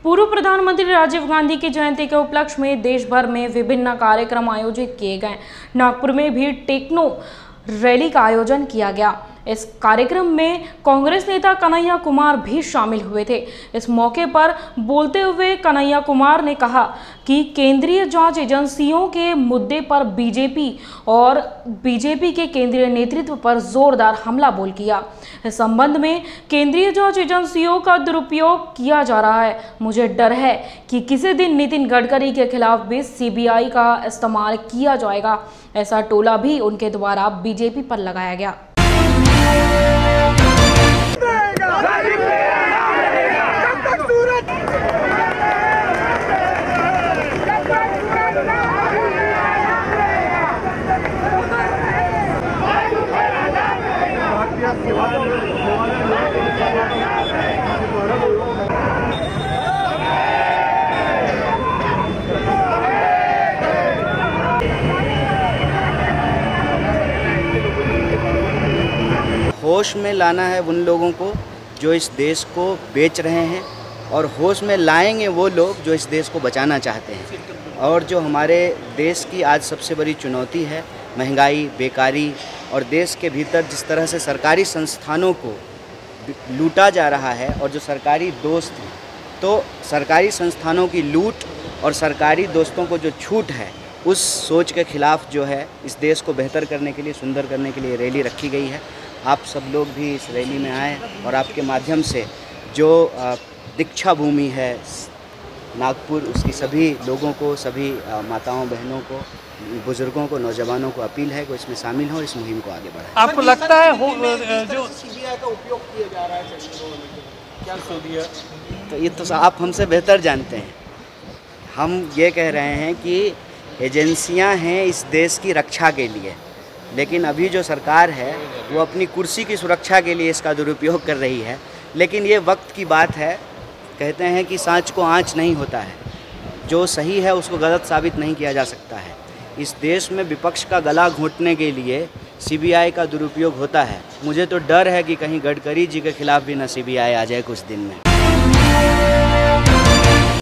पूर्व प्रधानमंत्री राजीव गांधी की जयंती के उपलक्ष्य में देश भर में विभिन्न कार्यक्रम आयोजित किए गए। नागपुर में भी टेक्नो रैली का आयोजन किया गया। इस कार्यक्रम में कांग्रेस नेता कन्हैया कुमार भी शामिल हुए थे। इस मौके पर बोलते हुए कन्हैया कुमार ने कहा कि केंद्रीय जांच एजेंसियों के मुद्दे पर बीजेपी के केंद्रीय नेतृत्व पर जोरदार हमला बोल किया। इस संबंध में केंद्रीय जांच एजेंसियों का दुरुपयोग किया जा रहा है। मुझे डर है कि किसी दिन नितिन गडकरी के खिलाफ भी सीबीआई का इस्तेमाल किया जाएगा। ऐसा टोला भी उनके द्वारा बीजेपी पर लगाया गया। होश में लाना है उन लोगों को जो इस देश को बेच रहे हैं, और होश में लाएंगे वो लोग जो इस देश को बचाना चाहते हैं। और जो हमारे देश की आज सबसे बड़ी चुनौती है महंगाई, बेकारी, और देश के भीतर जिस तरह से सरकारी संस्थानों को लूटा जा रहा है, और जो सरकारी दोस्त हैं, तो सरकारी संस्थानों की लूट और सरकारी दोस्तों को जो छूट है, उस सोच के खिलाफ जो है इस देश को बेहतर करने के लिए, सुंदर करने के लिए रैली रखी गई है। आप सब लोग भी इस रैली में आए और आपके माध्यम से जो दीक्षा भूमि है नागपुर, उसकी सभी लोगों को, सभी माताओं बहनों को, बुजुर्गों को, नौजवानों को अपील है कि इसमें शामिल हो, इस मुहिम को आगे बढ़ाएं। आपको लगता है जो सीबीआई का उपयोग किया जा रहा है, क्या सो दिया? तो ये तो आप हमसे बेहतर जानते हैं। हम ये कह रहे हैं कि एजेंसियां हैं इस देश की रक्षा के लिए, लेकिन अभी जो सरकार है वो अपनी कुर्सी की सुरक्षा के लिए इसका दुरुपयोग कर रही है। लेकिन ये वक्त की बात है। कहते हैं कि सांच को आँच नहीं होता है, जो सही है उसको गलत साबित नहीं किया जा सकता है। इस देश में विपक्ष का गला घोंटने के लिए सीबीआई का दुरुपयोग होता है। मुझे तो डर है कि कहीं गडकरी जी के खिलाफ भी ना सीबीआई आ जाए कुछ दिन में।